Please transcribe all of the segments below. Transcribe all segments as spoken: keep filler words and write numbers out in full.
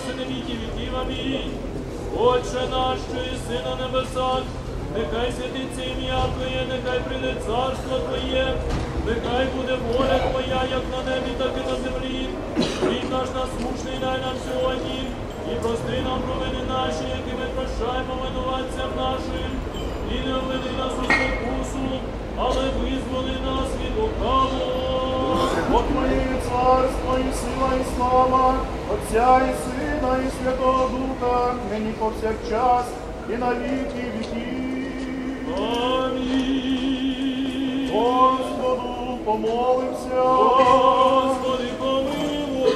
спаси на віки віків. Амінь. Отче наш, що єси на небесах, нехай святиться ім'я Твоє, нехай прийде царство Твоє, нехай буде воля Твоя, як на небі, так і на землі. Хліб наш насущний дай нам сьогодні, і прости нам провини наші, які ми прощаємо винуватцям нашим. І не введи нас у спокусу, але визволи нас від лукавого. Бо Твоє царство і сила, і слава, Отця і Сина, і Святого Духа, нині повсякчас, і на віки віків. Амінь. Господу помолимся. Господи, помилуй.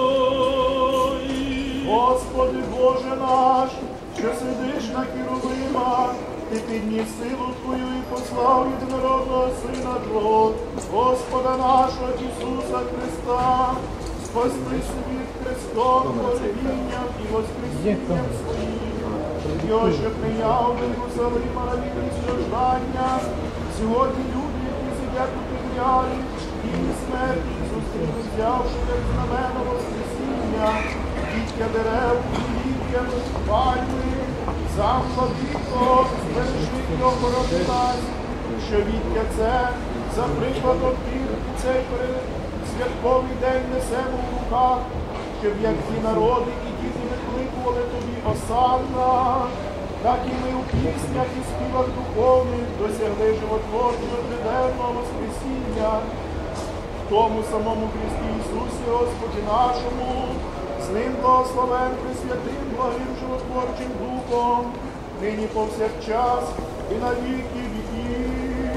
Господи Боже наш, що сидиш на херувимах, Ти підніс силу Твою і послав єдинородного Сина Твого, Господа нашого Ісуса Христа, спасти світ Христом, горінням і воскресінням Своїм. Його, що прийняв до Єрусалима на віки страждання, сьогодні люди, які сидять у півнярі, і смерті, зустріли, взявши як знамено воскресіння, віття дерев і віття пальми, сам владико, збережи його борони нас, що віття це за прикладом тих у цей святковий день несемо в руках, щоб як ті народи і діти викликували тобі осанна, так і ми у піснях і співах духовних досягли животворчого триденного воскресіння. В тому самому Христі Ісусі Господі нашому, з ним благословен Пресвятим, благим животворчим Духом, нині повсякчас і на віки віків.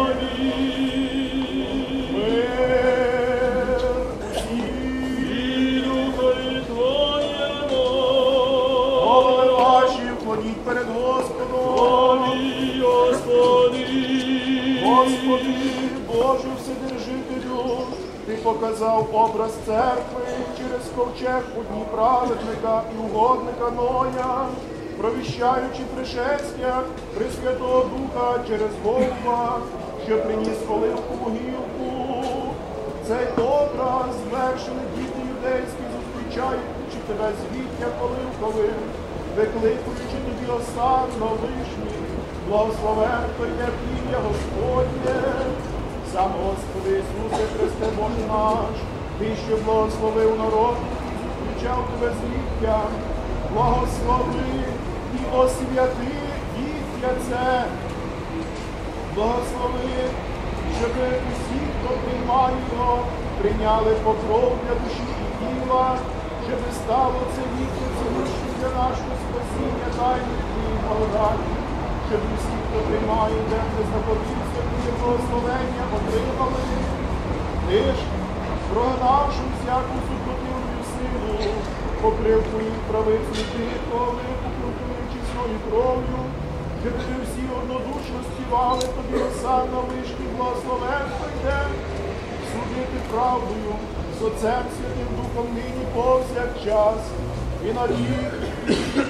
Амінь. Мир усім. І Духові Твоєму. Голови ваші вкладіть перед Господом. Амінь, Господи. Господи, Боже Вседержителю, Ти показав образ церкви через ковчег у дні праведника і угодника Ноя, провіщаючи пришестя Пресвятого Духа через Голуба, що приніс оливку могилку. Цей образ, звершений діти юдейські, зустрічаючи тебе з віттям оливковим, викликуючи тобі осанно вишні, благословен Твоє ім'я Господнє. Сам Господи Ісусе Христе Боже наш, Ти, що благословив народ, зустрічав тебе з віттям, благослови і освяти віття це. Благослови, щоб усі, хто приймає його, прийняли покров для душі і тіла, щоб стало це віття цілющим для нашого спасіння, тайних Твоїх благодаті, щоб усі, хто приймає денне знаходиться, Твоє благословення отримали. Ти ж, прогнавши всяку супротивну силу, покрив Твоїх правиць святих, покрутуючи свою кров'ю, щоб ви всі однодушно співали тобі осанна вишні, благословенство йде, судити правдою, з Отцем Святим Духом нині повсякчас і на вік.